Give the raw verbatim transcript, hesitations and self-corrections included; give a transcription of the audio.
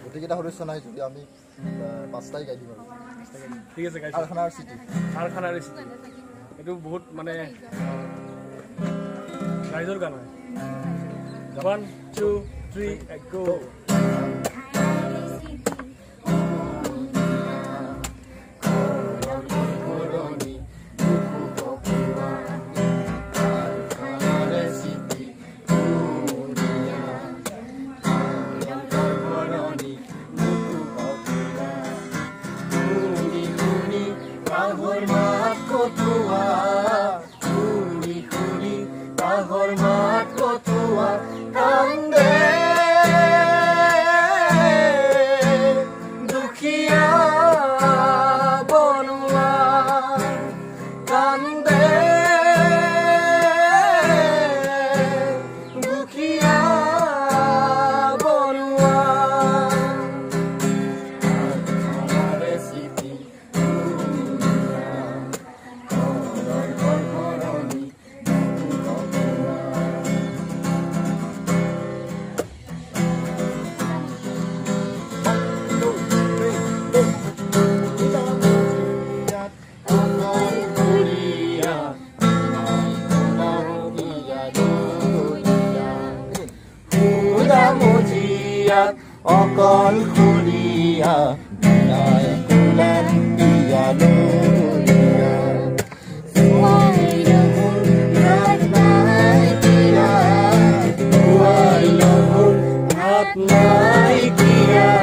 গোটেইকেইটা সদস্য নাই যদি আমি পাঁচটাই গাই দিম আৰু ঠিক আছে গাইছো কাৰখানাৰ চিটি কাৰখানাৰ চিটি এইটো বহুত মানে ৰাইজৰ গান হয় ওৱান টু থ্ৰী গো অকল খুলিয়া বিনাই কুলান পিয়ানো হাত নাই কিয়া